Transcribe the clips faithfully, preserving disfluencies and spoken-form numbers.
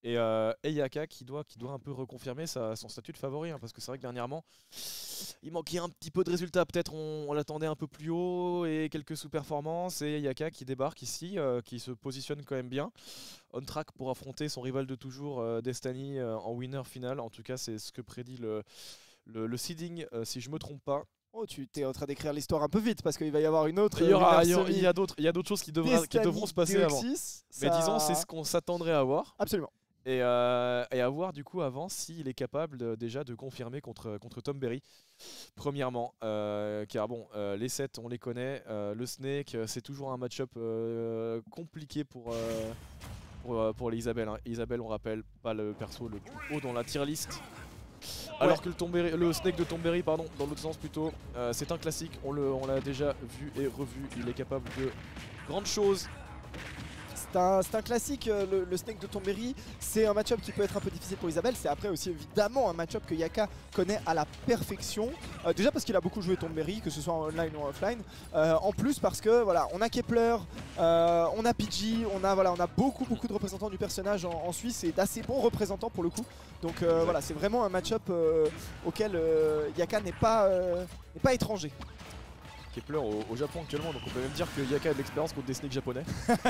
Et, euh, et Yaka qui doit, qui doit un peu reconfirmer sa, son statut de favori, hein, parce que c'est vrai que dernièrement, il manquait un petit peu de résultats. Peut-être on, on l'attendait un peu plus haut et quelques sous-performances. Et Yaka qui débarque ici, euh, qui se positionne quand même bien. On track pour affronter son rival de toujours, euh, Destiny, euh, en winner final. En tout cas, c'est ce que prédit le, le, le seeding, euh, si je me trompe pas. Oh, tu es en train d'écrire l'histoire un peu vite parce qu'il va y avoir une autre. Il y, aura, il y, euh, aura, il y a d'autres, il y a d'autres choses qui, devra, qui devront se passer avant. Deoxys, Mais ça... disons, c'est ce qu'on s'attendrait à voir. Absolument. Et, euh, et à voir du coup avant s'il est capable de, déjà de confirmer contre, contre Tom Berry. Premièrement, euh, car bon, euh, les sets on les connaît, euh, le Snake c'est toujours un match-up euh, compliqué pour, euh, pour, pour les Isabelle. Hein. Isabelle, on rappelle, pas le perso le plus haut dans la tier list. Alors ouais. que le, Tomberry, le Snake de Tom Berry, pardon, dans l'autre sens plutôt, euh, c'est un classique, on l'a déjà vu et revu, il est capable de grandes choses. C'est un, un classique, le, le Snake de Tom Berry. C'est un match-up qui peut être un peu difficile pour Isabelle. C'est après aussi évidemment un match-up que Yaka connaît à la perfection. Euh, déjà parce qu'il a beaucoup joué Tom Berry, que ce soit en online ou en offline. Euh, en plus parce que voilà, on a Kepler, euh, on a P G, on a, voilà, on a beaucoup beaucoup de représentants du personnage en, en Suisse et d'assez bons représentants pour le coup. Donc euh, voilà, c'est vraiment un match-up euh, auquel euh, Yaka n'est pas, euh, n'est pas étranger. Kepler au, au Japon actuellement, donc on peut même dire que Yaka a de l'expérience contre des snakes japonais.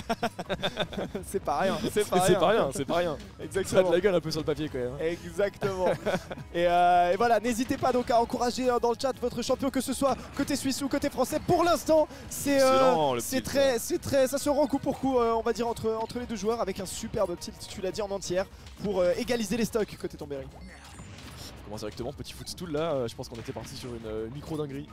C'est pas rien, c'est pas, pas rien, c'est pas rien. Exactement. Ça a de la gueule un peu sur le papier quand même. Exactement. et, euh, et voilà, n'hésitez pas donc à encourager euh, dans le chat votre champion, que ce soit côté suisse ou côté français. Pour l'instant, c'est euh, c'est très, c'est très, ça se rend coup pour coup, euh, on va dire entre entre les deux joueurs, avec un superbe tilt, tu l'as dit, en entière pour euh, égaliser les stocks côté Tom Berry. On commence directement, petit footstool là. Euh, je pense qu'on était parti sur une euh, micro dinguerie.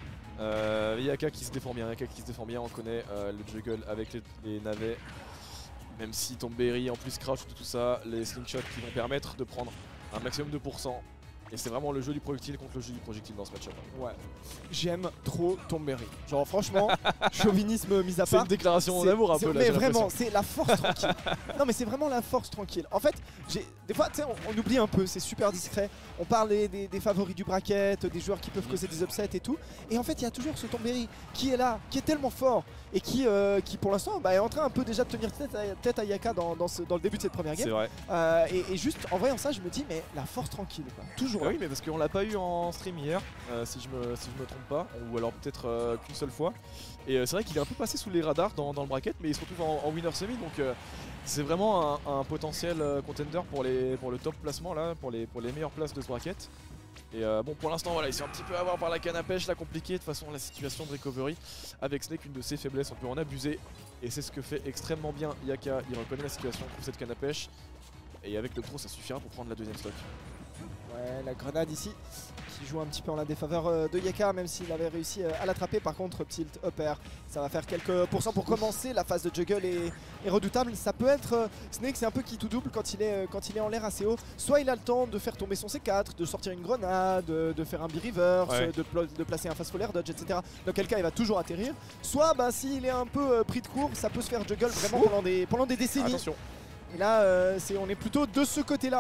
Euh, Yaka qui se défend bien, Yaka qui se défend bien, on connaît euh, le juggle avec les, les navets. Même si Tom Berry en plus crouch tout ça, les slingshots qui vont permettre de prendre un maximum de pourcents. Et c'est vraiment le jeu du projectile contre le jeu du projectile dans ce match-up. Ouais. J'aime trop Tom Berry. Genre franchement, chauvinisme mis à part. C'est une déclaration d'amour un peu là. Mais vraiment, c'est la force tranquille. Non mais c'est vraiment la force tranquille. En fait, des fois, tu sais, on, on oublie un peu, c'est super discret. On parle des, des, des favoris du bracket, des joueurs qui peuvent causer des upsets et tout. Et en fait, il y a toujours ce Tom Berry qui est là, qui est tellement fort et qui, euh, qui pour l'instant bah, est en train un peu déjà de tenir tête à, tête à Yaka dans, dans, ce, dans le début de cette première game. C'est vrai. Euh, et, et juste en voyant ça, je me dis, mais la force tranquille, quoi. Toujours. Ah oui, mais parce qu'on l'a pas eu en stream hier, euh, si, je me, si je me trompe pas, ou alors peut-être euh, qu'une seule fois. Et euh, c'est vrai qu'il est un peu passé sous les radars dans, dans le bracket, mais il se retrouve en, en winner semi, donc euh, c'est vraiment un, un potentiel euh, contender pour, les, pour le top placement là, pour les, pour les meilleures places de ce bracket. Et euh, bon, pour l'instant, voilà, il s'est un petit peu avoir par la canne à pêche, la compliquée. De toute façon, la situation de recovery avec Snake, une de ses faiblesses, on peut en abuser. Et c'est ce que fait extrêmement bien Yaka. Il reconnaît la situation, trouve cette canne à pêche. Et avec le pro, ça suffira pour prendre la deuxième stock. Ouais, la grenade ici qui joue un petit peu en la défaveur de Yaka, même s'il avait réussi à l'attraper. Par contre, tilt, up air, ça va faire quelques pourcents pour commencer. La phase de juggle est, est redoutable. Ça peut être Snake, c'est un peu qui tout double quand il est, quand il est en l'air assez haut. Soit il a le temps de faire tomber son C quatre, de sortir une grenade, de faire un B-reverse, ouais. de, de placer un fast fall air dodge, et cetera. Dans quel cas il va toujours atterrir. Soit bah, s'il est un peu pris de court, ça peut se faire juggle vraiment pendant des, pendant des décennies. Attention. Et là, euh, c'est, on est plutôt de ce côté-là.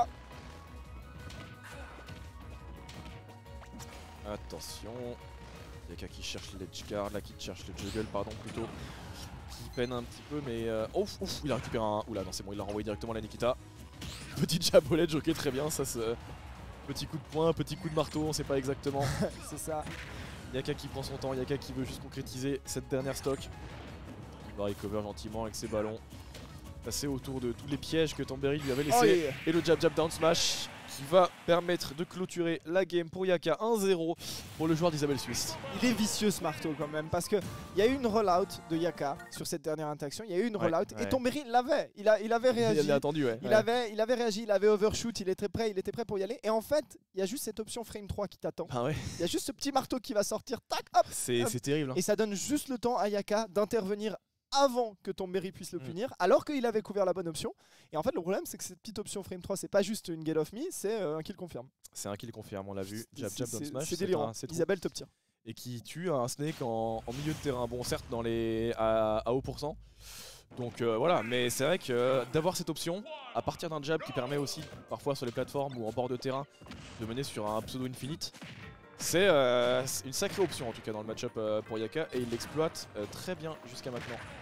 Attention, Yaka qui cherche l'edge guard, là qui cherche le juggle, pardon, plutôt. Qui peine un petit peu, mais euh, ouf, ouf, il a récupéré un. Oula, non, c'est bon, il l'a renvoyé directement à la Nikita. Petit jab au ledge, ok, très bien, ça c'est. Petit coup de poing, petit coup de marteau, on sait pas exactement. C'est ça. Yaka qui prend son temps, Yaka qui veut juste concrétiser cette dernière stock. Il va recover gentiment avec ses ballons. Passer autour de tous les pièges que Tom Berry lui avait laissés. Oh yeah. Et le jab jab down smash qui va permettre de clôturer la game pour Yaka. Un zéro pour le joueur d'Isabelle Suisse. Il est vicieux ce marteau quand même, parce qu'il y a eu une rollout de Yaka sur cette dernière interaction. Il y a eu une rollout ouais, ouais. et Tom Berry l'avait. Il, a, il avait réagi. Il, attendu, ouais. il, ouais. Avait, il avait réagi, il avait overshoot, il était prêt, il était prêt pour y aller. Et en fait, il y a juste cette option frame trois qui t'attend. Ah ouais. Il y a juste ce petit marteau qui va sortir, tac, hop. C'est terrible. Hein. Et ça donne juste le temps à Yaka d'intervenir avant que Tom Berry puisse le punir, mmh. alors qu'il avait couvert la bonne option. Et en fait, le problème, c'est que cette petite option frame trois, c'est pas juste une get off me, c'est euh, un kill confirme. C'est un kill confirme, on l'a vu. Jab, jab, down smash. C'est délirant. Un, Isabelle top tier. Et qui tue un Snake en, en milieu de terrain. Bon, certes, dans les, à, à haut pourcent. Donc euh, voilà, mais c'est vrai que euh, d'avoir cette option, à partir d'un jab qui permet aussi, parfois sur les plateformes ou en bord de terrain, de mener sur un pseudo infinite, c'est euh, une sacrée option en tout cas dans le match-up euh, pour Yaka, et il l'exploite euh, très bien jusqu'à maintenant.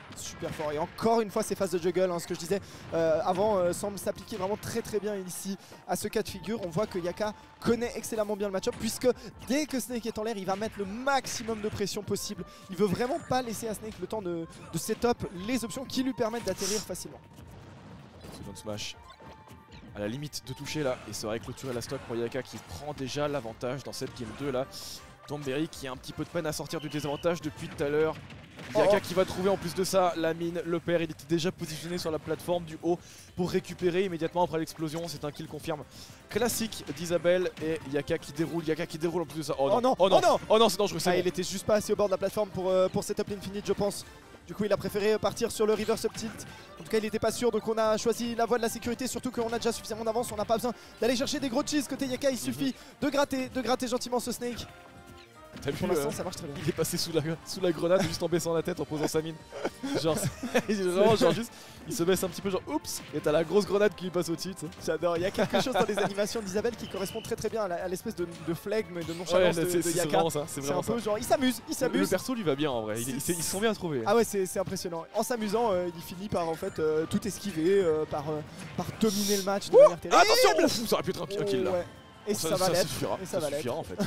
super fort. Et encore une fois, ces phases de juggle, hein, ce que je disais euh, avant, euh, semble s'appliquer vraiment très très bien ici à ce cas de figure. On voit que Yaka connaît excellemment bien le match-up, puisque dès que Snake est en l'air, il va mettre le maximum de pression possible. Il veut vraiment pas laisser à Snake le temps de, de set-up les options qui lui permettent d'atterrir facilement. Second smash à la limite de toucher là, et ça aurait clôturé la stock pour Yaka qui prend déjà l'avantage dans cette game deux là. Tomberry qui a un petit peu de peine à sortir du désavantage depuis tout à l'heure. Yaka oh. qui va trouver en plus de ça la mine, le père, il était déjà positionné sur la plateforme du haut pour récupérer immédiatement après l'explosion. C'est un kill confirme classique d'Isabelle et Yaka qui déroule, Yaka qui déroule en plus de ça. Oh non, oh non, oh non, oh non, oh non c'est dangereux. Ah, bon. Il était juste pas assez au bord de la plateforme pour, euh, pour setup l'infinite je pense. Du coup il a préféré partir sur le reverse up tilt. En tout cas il n'était pas sûr, donc on a choisi la voie de la sécurité. Surtout qu'on a déjà suffisamment d'avance, on n'a pas besoin d'aller chercher des gros cheese côté Yaka. Il suffit mm-hmm. de gratter, de gratter gentiment ce Snake. T'as vu, pour l'instant euh, ça marche très bien. Il est passé sous la, sous la grenade juste en baissant la tête, en posant sa mine. Genre, vraiment, genre juste, il se baisse un petit peu genre oups, et t'as la grosse grenade qui lui passe au-dessus. J'adore, il y a quelque chose dans les animations d'Isabelle qui correspond très très bien à l'espèce de, de flegme, de nonchalance ouais, de, de Yaka. C'est vraiment ça, c'est vraiment un peu ça. genre, il s'amuse, il s'amuse. Le perso lui va bien en vrai, il, il, ils se sont bien trouvés. Ah ouais, c'est impressionnant. En s'amusant, euh, il finit par en fait euh, tout esquiver, euh, par, euh, par dominer le match de Ouh manière terrible. Attention, ouf, ça aurait pu être un, un kill là. Ouais. Et ça, ça, ça va l'être. Suffira, et ça, ça va suffira en fait.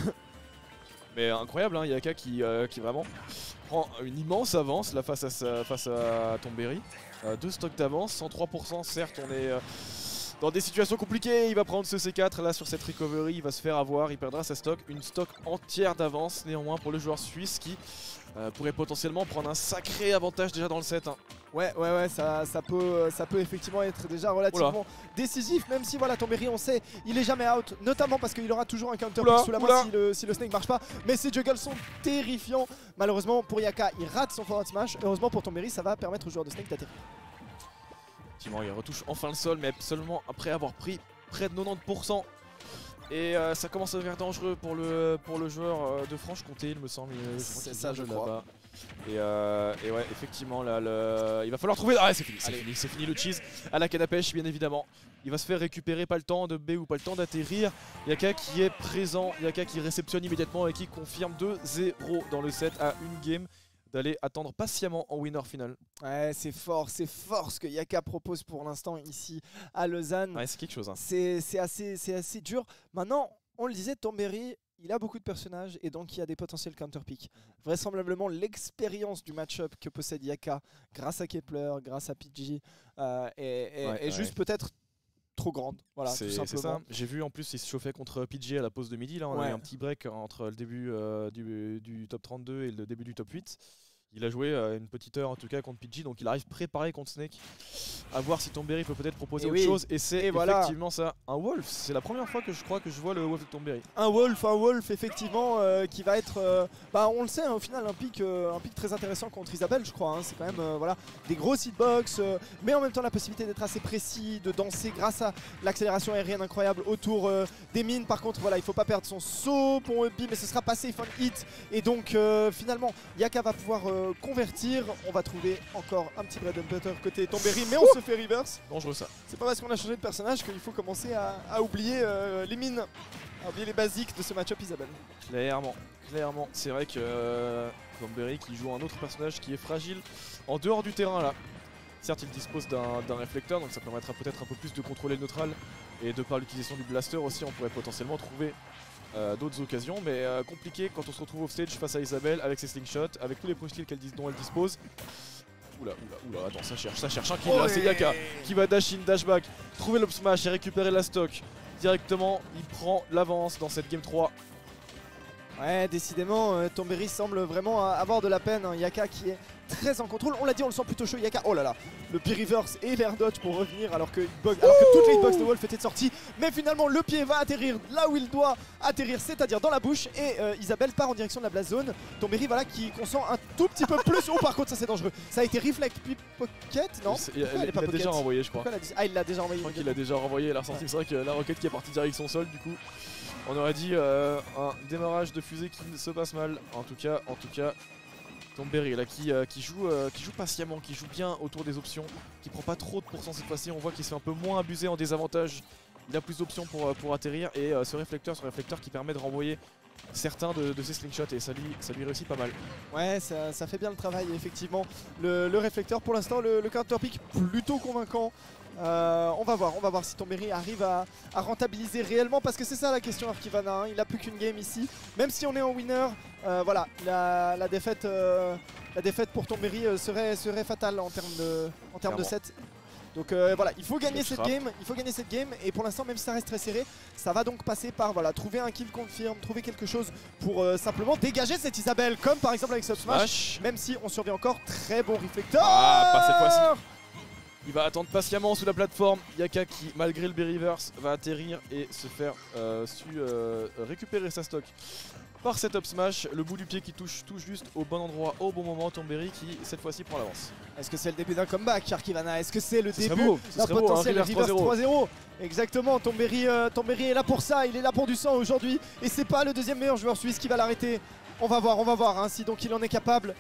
Mais incroyable, hein, Yaka qui, euh, qui vraiment prend une immense avance là face à, sa, face à Tomberry. Euh, deux stocks d'avance, cent trois pour cent certes, on est euh, dans des situations compliquées. Il va prendre ce C quatre là sur cette recovery, il va se faire avoir, il perdra sa stock. Une stock entière d'avance néanmoins pour le joueur suisse qui euh, pourrait potentiellement prendre un sacré avantage déjà dans le set. Hein. Ouais, ouais, ouais, ça, ça, peut, ça peut effectivement être déjà relativement Oula. décisif, même si voilà, Tomberry, on sait, il est jamais out, notamment parce qu'il aura toujours un counter Oula, sous la main si le, si le Snake marche pas. Mais ces juggles sont terrifiants. Malheureusement pour Yaka, il rate son forward smash. Heureusement pour Tomberry, ça va permettre au joueur de Snake d'atterrir. Effectivement, il retouche enfin le sol, mais seulement après avoir pris près de quatre-vingt-dix pour cent. Et euh, ça commence à devenir dangereux pour le, pour le joueur euh, de Franche-Comté, il me semble. C'est ça, je crois. Et, euh, et ouais, effectivement, là, le... il va falloir trouver. Ah, c'est fini, c'est fini, c'est fini le cheese à la canne à pêche, bien évidemment. Il va se faire récupérer, pas le temps de B ou pas le temps d'atterrir. Yaka qui est présent, Yaka qui réceptionne immédiatement et qui confirme deux zéro dans le set à une game d'aller attendre patiemment en winner final. Ouais, c'est fort, c'est fort ce que Yaka propose pour l'instant ici à Lausanne. Ouais, c'est quelque chose. Hein. C'est assez, c'est assez dur. Maintenant, on le disait, Tomberry, il a beaucoup de personnages et donc il y a des potentiels counter-pick. Vraisemblablement, l'expérience du match-up que possède Yaka grâce à Kepler, grâce à P G, euh, est, est, ouais, est juste ouais. peut-être trop grande. Voilà, tout simplement. J'ai vu en plus il se chauffait contre P G à la pause de midi. Là, on ouais. a eu un petit break entre le début euh, du, du top trente-deux et le début du top huit. Il a joué euh, une petite heure en tout cas contre P G, donc il arrive préparé contre Snake. À voir si Tomberry peut peut-être proposer et autre oui. chose. Et c'est effectivement voilà. ça, un Wolf. C'est la première fois que je crois que je vois le Wolf de Tomberry. Un Wolf, un Wolf effectivement euh, qui va être, euh, bah on le sait hein, au final un pick, euh, un pick très intéressant contre Isabelle je crois. Hein. C'est quand même euh, voilà des gros hitbox, euh, mais en même temps la possibilité d'être assez précis, de danser grâce à l'accélération aérienne incroyable autour euh, des mines. Par contre voilà il faut pas perdre son saut pour un mais ce sera pas safe on hit. Et donc euh, finalement Yaka va pouvoir euh, convertir. On va trouver encore un petit bread and butter côté Tomberry, mais on Ouh se fait reverse. Dangereux ça. C'est pas parce qu'on a changé de personnage qu'il faut commencer à, à oublier euh, les mines, à oublier les basiques de ce match-up Isabelle. Clairement, clairement. C'est vrai que euh, Tomberry qui joue un autre personnage qui est fragile en dehors du terrain là. Certes il dispose d'un réflecteur, donc ça permettra peut-être un peu plus de contrôler le neutral. Et de par l'utilisation du blaster aussi on pourrait potentiellement trouver Euh, d'autres occasions, mais euh, compliqué quand on se retrouve off stage face à Isabelle avec ses slingshots, avec tous les projectiles qu'elle dont elle dispose. Oula, oula, oula, attends, ça cherche, ça cherche un kill, oh là, c'est Yaka qui va dash in, dash back, trouver l'up smash et récupérer la stock. Directement, il prend l'avance dans cette game trois. Ouais, décidément, euh, Tomberry semble vraiment avoir de la peine. Hein. Yaka qui est très en contrôle. On l'a dit, on le sent plutôt chaud. Yaka, oh là là, le pied reverse et l'air dodge pour revenir alors que, bug, alors que toutes les hitbox de Wolf étaient sorties. Mais finalement, le pied va atterrir là où il doit atterrir, c'est-à-dire dans la bouche. Et euh, Isabelle part en direction de la blast zone. Tomberry, voilà, qui consent un tout petit peu plus. Oh, par contre, ça c'est dangereux. Ça a été reflect puis pocket, non? Il, il, il, il a déjà renvoyé, je crois. Ah, il l'a déjà envoyé. Je crois qu'il a déjà renvoyé. La ressortie, ouais. C'est vrai que la roquette qui est partie direction sol, du coup. On aurait dit euh, un démarrage de fusée qui se passe mal. En tout cas, en tout cas, Tomberry là qui, euh, qui, joue, euh, qui joue patiemment, qui joue bien autour des options, qui prend pas trop de pourcents cette fois-ci. On voit qu'il se fait un peu moins abuser en désavantage. Il a plus d'options pour, pour atterrir et euh, ce réflecteur, ce réflecteur qui permet de renvoyer certains de, de ses slingshots et ça lui, ça lui réussit pas mal. Ouais, ça, ça fait bien le travail, effectivement. Le, le réflecteur, pour l'instant, le, le counter pick plutôt convaincant. Euh, on va voir, on va voir si Tonberry arrive à, à rentabiliser réellement, parce que c'est ça la question Archivana, hein. Il n'a plus qu'une game ici, même si on est en winner, euh, voilà, la, la, défaite, euh, la défaite pour Tonberry euh, serait, serait fatale en termes de, en termes de set. Donc euh, voilà, il faut gagner cette game, il faut gagner cette game, et pour l'instant, même si ça reste très serré, ça va donc passer par voilà, trouver un kill confirm, trouver quelque chose pour euh, simplement dégager cette Isabelle, comme par exemple avec Sub Smash, même si on survit encore. Très bon réflecteur. Ah, pas cette fois-ci. Il va attendre patiemment sous la plateforme. Yaka qui, malgré le B-Reverse, va atterrir et se faire euh, su, euh, récupérer sa stock par cet up smash. Le bout du pied qui touche tout juste au bon endroit, au bon moment. Tonberry qui, cette fois-ci, prend l'avance. Est-ce que c'est le début d'un comeback, Archivana? Est-ce que c'est le ce début d'un potentiel beau, hein, reverse trois zéro? Exactement, Tonberry, euh, Tonberry est là pour ça, il est là pour du sang aujourd'hui. Et c'est pas le deuxième meilleur joueur suisse qui va l'arrêter. On va voir, on va voir hein, si donc il en est capable.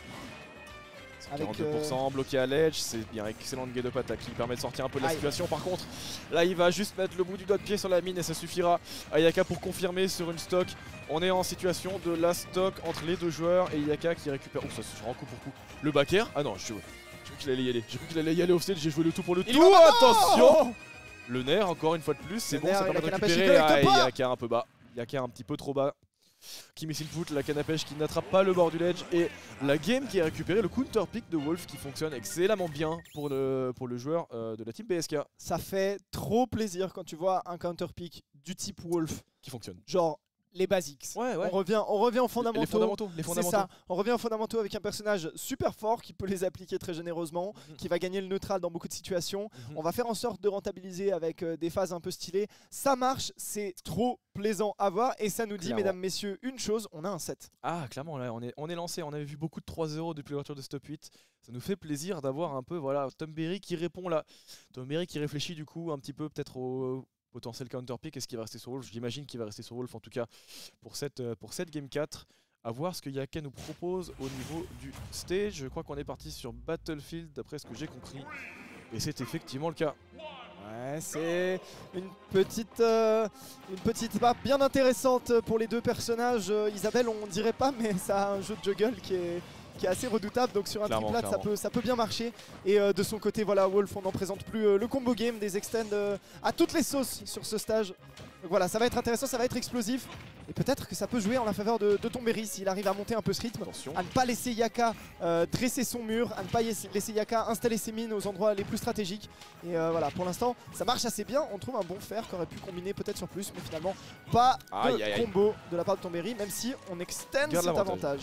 quarante-deux pour cent, euh... bloqué à l'edge, c'est bien, excellente game de attaque qui permet de sortir un peu de la Aïe. situation. Par contre, là il va juste mettre le bout du doigt de pied sur la mine et ça suffira à Yaka pour confirmer sur une stock. On est en situation de la stock entre les deux joueurs et Yaka qui récupère. Oh, ça se rend coup pour coup. Le backer. Ah non, je cru qu'il allait y aller. J'ai cru qu'il allait y aller au stage, j'ai joué le tout pour le il tout. Attention, le nerf encore une fois de plus, c'est bon, ça permet de récupérer. Ah, Yaka un peu bas. Yaka un petit peu trop bas. Qui missile foot, la canne à pêche qui n'attrape pas le bord du ledge et la game qui est récupérée, le counter pick de Wolf qui fonctionne excellemment bien pour le, pour le joueur euh, de la team B S K. Ça fait trop plaisir quand tu vois un counter pick du type Wolf qui fonctionne. Genre les basics. Ouais, ouais. On revient, on revient aux fondamentaux. Les fondamentaux, les fondamentaux. C'est ça. On revient aux fondamentaux avec un personnage super fort qui peut les appliquer très généreusement, mmh. qui va gagner le neutral dans beaucoup de situations. Mmh. On va faire en sorte de rentabiliser avec euh, des phases un peu stylées. Ça marche, c'est trop plaisant à voir et ça nous dit, clairement, mesdames, messieurs, une chose, on a un set. Ah, clairement, là, on est, on est lancé. On avait vu beaucoup de trois zéro depuis l'ouverture de Stop huit. Ça nous fait plaisir d'avoir un peu, voilà, Tonberry qui répond là. Tonberry qui réfléchit du coup un petit peu peut-être au potentiel counter pick. Est-ce qu'il va rester sur Wolf? J'imagine qu'il va rester sur Wolf en tout cas pour cette, pour cette game quatre. À voir ce que Yaka nous propose au niveau du stage. Je crois qu'on est parti sur Battlefield d'après ce que j'ai compris. Et c'est effectivement le cas. Ouais, c'est une petite, euh, une petite map bien intéressante pour les deux personnages. Euh, Isabelle, on dirait pas, mais ça a un jeu de juggle qui est... qui est assez redoutable, donc sur un triplat ça peut, ça peut bien marcher. Et euh, de son côté, voilà, Wolf, on n'en présente plus euh, le combo game, des extends euh, à toutes les sauces sur ce stage. Donc voilà, ça va être intéressant, ça va être explosif. Et peut-être que ça peut jouer en la faveur de, de Tonberry s'il arrive à monter un peu ce rythme. Attention. À ne pas laisser Yaka euh, dresser son mur, à ne pas laisser Yaka installer ses mines aux endroits les plus stratégiques. Et euh, voilà, pour l'instant, ça marche assez bien. On trouve un bon fer qui aurait pu combiner peut-être sur plus, mais finalement, pas aïe, de aïe, combo de la part de Tonberry, même si on extend cet avantage.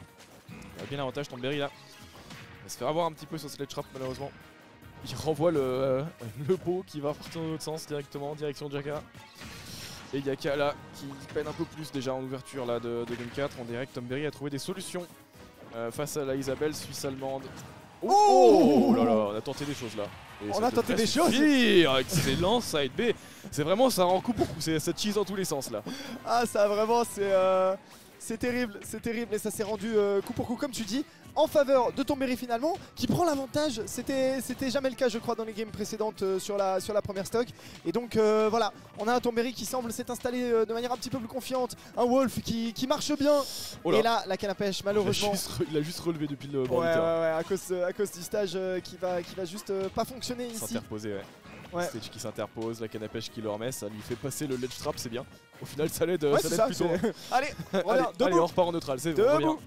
Il a bien l'avantage, Tonberry là. Il va se faire avoir un petit peu sur cette trap malheureusement. Il renvoie le, euh, le pot qui va partir dans l'autre sens directement, direction Yaka. Et Yaka là qui peine un peu plus déjà en ouverture là de, de game quatre. En direct, Tonberry a trouvé des solutions euh, face à la Isabelle suisse-allemande. Oh, oh, oh là là, on a tenté des choses là. Et on a tenté des choses. Excellent side B. C'est vraiment, ça rend coup pour coup, ça cheese dans tous les sens là. Ah ça vraiment c'est... Euh... C'est terrible, c'est terrible et ça s'est rendu euh, coup pour coup comme tu dis en faveur de Tonberry finalement qui prend l'avantage. C'était jamais le cas je crois dans les games précédentes euh, sur, la, sur la première stock. Et donc euh, voilà, on a un Tonberry qui semble s'être installé euh, de manière un petit peu plus confiante. Un Wolf qui, qui marche bien. Oh là. Et là la canne à pêche malheureusement. Il a juste relevé depuis le bord ouais, du terrain. Ouais ouais à cause, à cause du stage euh, qui, va, qui va juste euh, pas fonctionner ici. S'interposer ouais. Ouais. Stage qui s'interpose, la canne à pêche qui le remet, ça lui fait passer le ledge trap, c'est bien. Au final, ça l'aide ouais, ça plutôt. Allez, allez, allez, on repart en neutral, c'est bon.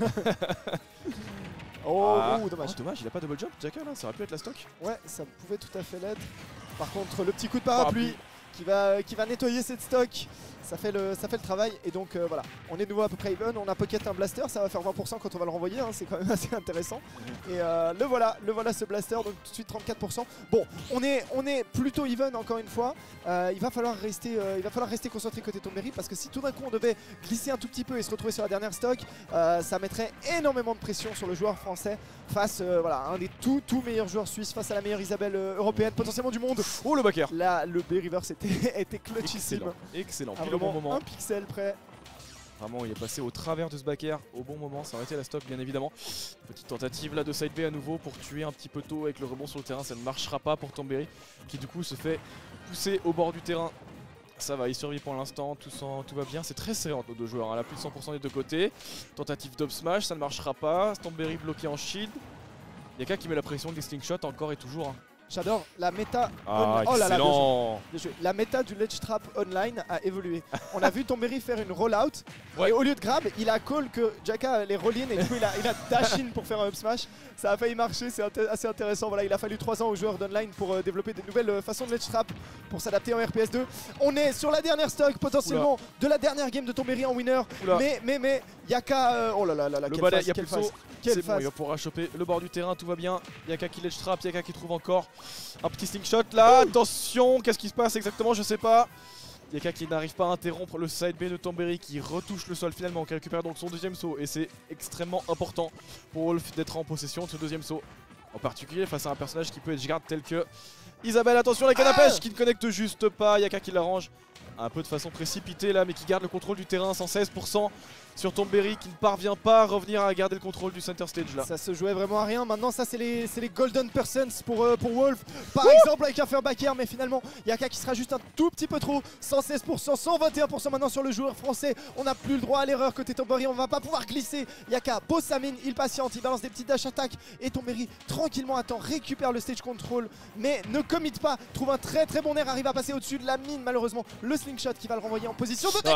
Oh, ah. ouh, dommage. Oh, dommage, il a pas double jump, Jaka là, ça aurait pu être la stock. Ouais, ça pouvait tout à fait l'être. Par contre, le petit coup de parapluie, parapluie. Qui, va, qui va nettoyer cette stock. Ça fait, le, ça fait le travail et donc euh, voilà, on est de nouveau à peu près even, on a pocket un blaster, ça va faire vingt pour cent quand on va le renvoyer, hein, c'est quand même assez intéressant. Et euh, le voilà, le voilà ce blaster, donc tout de suite trente-quatre pour cent. Bon, on est, on est plutôt even encore une fois, euh, il, va falloir rester, euh, il va falloir rester concentré côté Tonberry parce que si tout d'un coup on devait glisser un tout petit peu et se retrouver sur la dernière stock, euh, ça mettrait énormément de pression sur le joueur français face euh, voilà, à un des tout, tout meilleurs joueurs suisses, face à la meilleure Isabelle euh, européenne, potentiellement du monde. Oh le backer. Là, le B-Reverse était, était clutchissime. Excellent, excellent. Ah, Bon moment. Un pixel près. Vraiment, il est passé au travers de ce backer au bon moment. Ça aurait été la stock, bien évidemment. Petite tentative là de side B à nouveau pour tuer un petit peu tôt avec le rebond sur le terrain. Ça ne marchera pas pour Tonberry qui, du coup, se fait pousser au bord du terrain Ça va, il survit pour l'instant, tout, tout va bien. C'est très serré entre nos deux joueurs, hein. Là, plus de cent pour cent des deux côtés. Tentative d'up smash, ça ne marchera pas. Stomberry bloqué en shield. Yaka qui met la pression des slingshots encore et toujours. Hein. J'adore la méta. Ah, oh là là, bien excellent. joué. Bien joué. La méta du ledge trap online a évolué. On a vu Tomberry faire une rollout Ouais. et au lieu de grab, il a call que Jaka les roll in et du coup il a, il a dash in pour faire un up smash. Ça a failli marcher, c'est inté assez intéressant. Voilà, il a fallu trois ans aux joueurs d'online pour euh, développer de nouvelles euh, façons de ledge trap pour s'adapter en R P S deux. On est sur la dernière stock potentiellement Oula. de la dernière game de Tomberry en winner. Oula. Mais mais mais Yaka, euh, oh là là là là, le quelle balai, phase, y a quelle plus de phase. saut. C'est bon, il va pouvoir choper le bord du terrain, tout va bien. Yaka qui ledge trap, Yaka qui trouve encore un petit slingshot là. Ouh. Attention, qu'est-ce qui se passe exactement, je sais pas. Yaka qui n'arrive pas à interrompre le side B de Tomberry qui retouche le sol finalement, qui récupère donc son deuxième saut. Et c'est extrêmement important pour Wolf d'être en possession de ce deuxième saut. En particulier face à un personnage qui peut être garde tel que Isabelle. Attention la canne à pêche ah qui ne connecte juste pas. Yaka qui l'arrange un peu de façon précipitée là, mais qui garde le contrôle du terrain, cent seize pour cent sur Tomberry qui ne parvient pas à revenir à garder le contrôle du center stage là. Ça se jouait vraiment à rien. Maintenant ça c'est les, les golden persons pour, euh, pour Wolf par Ouh exemple avec un fair back air, mais finalement Yaka qui sera juste un tout petit peu trop. Cent seize pour cent, cent vingt et un pour cent maintenant sur le joueur français. On n'a plus le droit à l'erreur côté Tomberry, on va pas pouvoir glisser. Yaka pose sa mine, il patiente, il balance des petites dash attaques et Tomberry tranquillement attend, récupère le stage control mais ne commit pas, trouve un très très bon air, arrive à passer au-dessus de la mine. Malheureusement le slingshot qui va le renvoyer en position de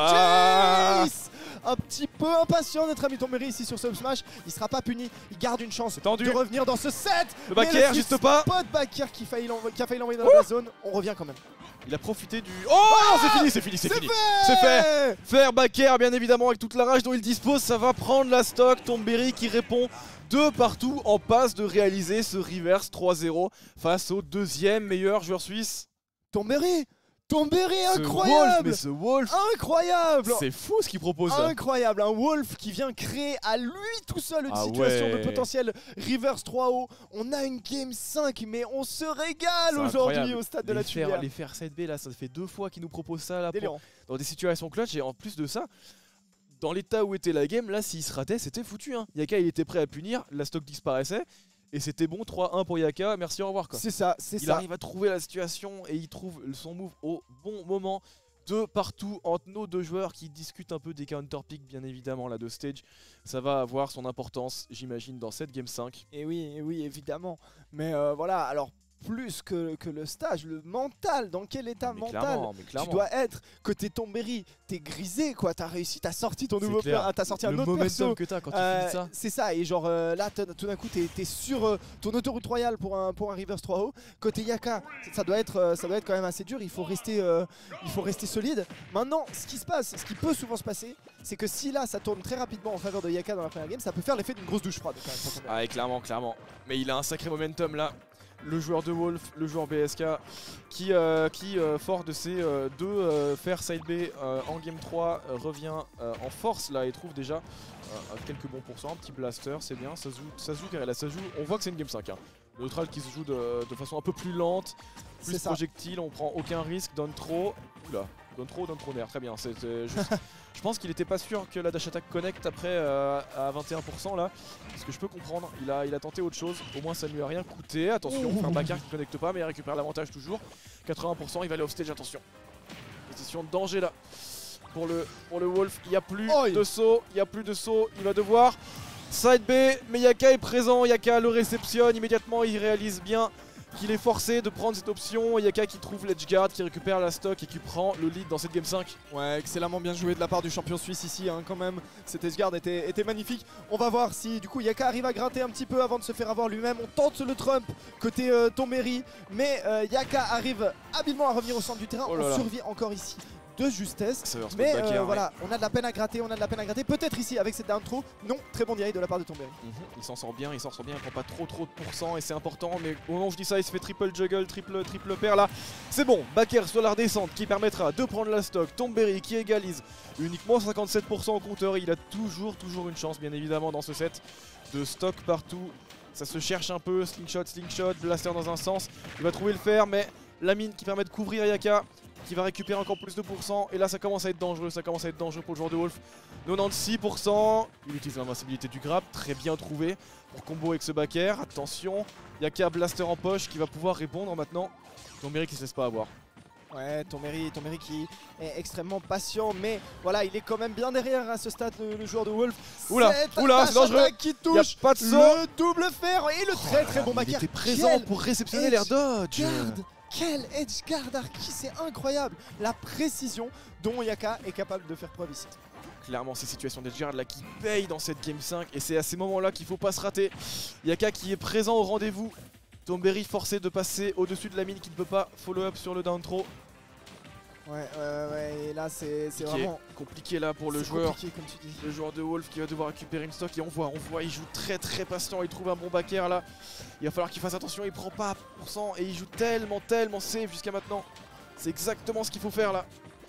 ah un petit peu impatient notre ami Tomberry ici sur ce up smash. Il sera pas puni, il garde une chance de revenir dans ce set. Le back air juste pas. Pas de back air qui, failli qui a failli l'envoyer dans Ouh la zone. On revient quand même. Il a profité du... Oh ah c'est fini, c'est fini, c'est fini. C'est fait. Faire back air bien évidemment avec toute la rage dont il dispose. Ça va prendre la stock. Tomberry qui répond de partout en passe de réaliser ce reverse trois zéro face au deuxième meilleur joueur suisse. Tomberry Tomberry incroyable. Wolf, mais ce Wolf incroyable. C'est fou ce qu'il propose là. Incroyable, un Wolf qui vient créer à lui tout seul une ah situation ouais. de potentiel reverse trois zéro. On a une game cinq mais on se régale aujourd'hui au stade de la Tuilière. Les faire side B là, ça fait deux fois qu'il nous propose ça là pour, dans des situations clutch et en plus de ça, dans l'état où était la game, là s'il se ratait c'était foutu hein. Yaka il était prêt à punir, la stock disparaissait. Et c'était bon, trois un pour Yaka, merci, au revoir quoi. C'est ça, c'est ça. Il arrive à trouver la situation et il trouve son move au bon moment de partout entre nos deux joueurs qui discutent un peu des counter picks bien évidemment là de stage. Ça va avoir son importance j'imagine dans cette game cinq. Et oui, et oui évidemment. Mais euh, voilà, alors plus que, que le stage, le mental, dans quel état mais mental clairement, mais clairement. tu dois être. Côté Tomberry, t'es grisé quoi, t'as réussi, t'as sorti ton nouveau perso, t'as sorti le un autre perso. que t'as quand euh, tu fais ça. C'est ça, et genre euh, là tout d'un coup t'es es sur euh, ton autoroute royale pour un, pour un reverse trois zéro. Côté Yaka, ça doit, être, euh, ça doit être quand même assez dur, il faut rester, euh, il faut rester solide. Maintenant, ce qui se passe, ce qui peut souvent se passer, c'est que si là ça tourne très rapidement en faveur de Yaka dans la première game, ça peut faire l'effet d'une grosse douche froide quand même. Ah, et clairement, clairement. Mais il a un sacré momentum là. Le joueur de Wolf, le joueur B S K qui, euh, qui euh, fort de ses euh, deux euh, faire side B euh, en game trois euh, revient euh, en force là et trouve déjà euh, quelques bons pourcents, un petit blaster, c'est bien, ça se joue, ça se joue car là ça se joue, on voit que c'est une game cinq hein. Le neutral qui se joue de, de façon un peu plus lente, plus projectile, on prend aucun risque, donne trop, oula, donne trop, donne trop d'air, très bien, c'est juste... Je pense qu'il était pas sûr que la dash attack connecte après euh, à vingt et un pour cent là. Ce que je peux comprendre, il a, il a tenté autre chose, au moins ça ne lui a rien coûté. Attention, un backer qui ne connecte pas mais il récupère l'avantage toujours. quatre-vingts pour cent, il va aller off stage, attention. Position de danger là. Pour le, pour le Wolf, il n'y a plus Oi. de saut, il n'y a plus de saut, il va devoir side B, mais Yaka est présent, Yaka le réceptionne, immédiatement il réalise bien qu'il est forcé de prendre cette option. Yaka qui trouve l'edge guard, qui récupère la stock et qui prend le lead dans cette game cinq. Ouais, excellemment bien joué de la part du champion suisse ici hein, quand même. Cet edge guard était, était magnifique. On va voir si du coup Yaka arrive à gratter un petit peu avant de se faire avoir lui-même. On tente le Trump côté euh, Tomberry, mais euh, Yaka arrive habilement à revenir au centre du terrain. Oh on survit encore ici de justesse, mais euh, backer, voilà, ouais. on a de la peine à gratter, on a de la peine à gratter, peut-être ici avec cette down throw, non, très bon D I de la part de Tomberry. Mm-hmm. Il s'en sort bien, il s'en sort bien, il prend pas trop trop de pourcents et c'est important, mais au moment où je dis ça, il se fait triple juggle, triple triple pair là, c'est bon, backer sur la redescente qui permettra de prendre la stock, Tomberry qui égalise uniquement cinquante-sept pour cent au compteur, il a toujours toujours une chance bien évidemment dans ce set, de stock partout, ça se cherche un peu, slingshot, slingshot, blaster dans un sens, il va trouver le fer, mais la mine qui permet de couvrir Yaka, qui va récupérer encore plus de pourcents et là ça commence à être dangereux, ça commence à être dangereux pour le joueur de Wolf. quatre-vingt-seize pour cent, il utilise l'invincibilité du grab, très bien trouvé pour combo avec ce back air, attention, Yaka blaster en poche qui va pouvoir répondre maintenant. Tomberry qui se laisse pas avoir. Ouais, Tonberry, Tonberry qui est extrêmement patient, mais voilà, il est quand même bien derrière à ce stade, le, le joueur de Wolf. Oula, oula, c'est dangereux. Qui touche pas de le double fer et le très très bon backer. Il était présent Quel pour réceptionner l'air dodge. Garde, quel edge guard Arki, c'est incroyable. La précision dont Yaka est capable de faire preuve ici. Clairement, ces situations d'edge guard là qui payent dans cette game cinq, et c'est à ces moments-là qu'il faut pas se rater. Yaka qui est présent au rendez-vous. Tonberry forcé de passer au-dessus de la mine qui ne peut pas follow-up sur le down throw. Ouais, ouais, ouais, et là c'est vraiment compliqué là pour le joueur. Comme tu dis. Le joueur de Wolf qui va devoir récupérer une stock et on voit, on voit, il joue très très patient, il trouve un bon backer là. Il va falloir qu'il fasse attention, il prend pas pour cent et il joue tellement, tellement safe jusqu'à maintenant. C'est exactement ce qu'il faut faire là.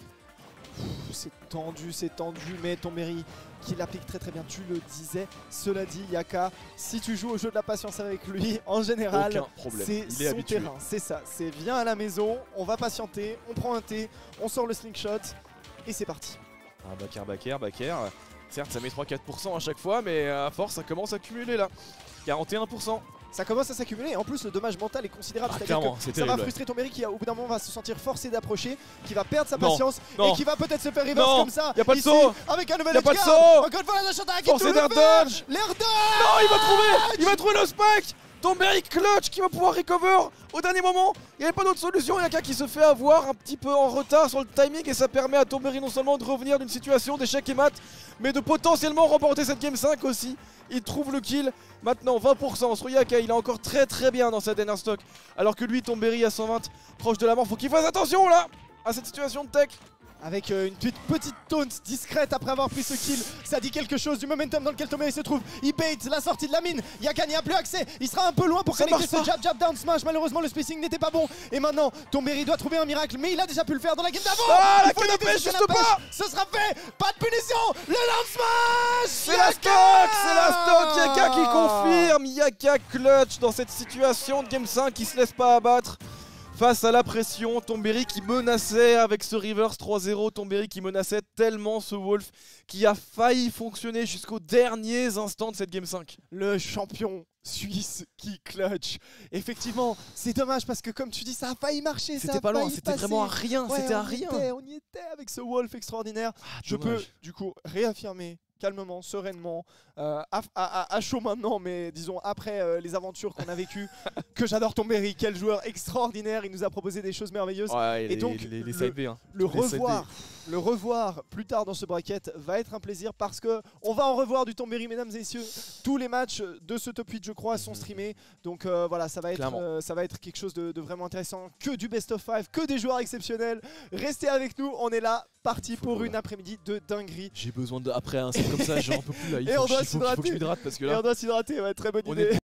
C'est tendu, c'est tendu, mais Tonberry qui l'applique très très bien, tu le disais. Cela dit, Yaka, si tu joues au jeu de la patience avec lui, en général, c'est son habitué. terrain. C'est ça, c'est viens à la maison, on va patienter, on prend un thé, on sort le slingshot et c'est parti. Un backer, backer, backer. Certes, ça met trois à quatre pour cent à chaque fois, mais à force, ça commence à cumuler là. quarante et un pour cent. Ça commence à s'accumuler et en plus le dommage mental est considérable, Ah, c'est-à-dire que ça terrible, va frustrer Tonberry qui au bout d'un moment va se sentir forcé d'approcher, qui va perdre sa non, patience non, et qui va peut-être se faire reverse non, comme ça. Y a pas de ici, saut, avec un nouvel y a pas de edge saut. guard. Encore une fois la Dash attack, forcé d'air dodge. L'air dodge. Non, il va trouver, il va trouver le spike. Tonberry clutch qui va pouvoir recover au dernier moment. Il n'y avait pas d'autre solution. Yaka qui se fait avoir un petit peu en retard sur le timing et ça permet à Tonberry non seulement de revenir d'une situation d'échec et mat, mais de potentiellement remporter cette game cinq aussi. Il trouve le kill. Maintenant vingt pour cent sur Yaka, il est encore très très bien dans sa dernière stock. Alors que lui, Tonberry à cent vingt, proche de la mort. Faut qu'il fasse attention là à cette situation de tech. Avec euh, une petite, petite taunt discrète après avoir pris ce kill, ça dit quelque chose du momentum dans lequel Tonberry se trouve. Il bait la sortie de la mine, Yaka n'y a plus accès, il sera un peu loin pour ça connecter ce pas. jab jab down smash. Malheureusement le spacing n'était pas bon et maintenant Tonberry doit trouver un miracle, mais il a déjà pu le faire dans la game d'avant. Ah, la canne à pêche juste pas. Ce sera fait, pas de punition, le land smash. C'est la stock, c'est la stock, Yaka qui confirme. Yaka clutch dans cette situation de game cinq qui se laisse pas abattre. Face à la pression, Tonberry qui menaçait avec ce reverse trois zéro, Tonberry qui menaçait tellement ce Wolf qui a failli fonctionner jusqu'aux derniers instants de cette game cinq. Le champion suisse qui clutch. Effectivement, c'est dommage parce que comme tu dis, ça a failli marcher. C'était pas loin, c'était vraiment à rien, ouais, c'était à on rien. Était, on y était avec ce Wolf extraordinaire. Ah, je peux du coup réaffirmer calmement, sereinement, euh, à, à, à chaud maintenant, mais disons après euh, les aventures qu'on a vécues, que j'adore Tonberry, quel joueur extraordinaire, il nous a proposé des choses merveilleuses. Ouais, et, et les, donc les, les le, B, hein. le les revoir, le revoir plus tard dans ce bracket va être un plaisir parce que on va en revoir du Tonberry, mesdames et messieurs. Tous les matchs de ce top huit, je crois, sont streamés, donc euh, voilà, ça va être, euh, ça va être quelque chose de, de vraiment intéressant, que du best of five, que des joueurs exceptionnels. Restez avec nous, on est là, parti pour voilà. une après-midi de dinguerie. J'ai besoin de après un set comme ça, j'en peux plus là. Il et faut, on doit il faut, il faut que je m'hydrate parce que là. Et on doit s'hydrater, ouais, très bonne idée.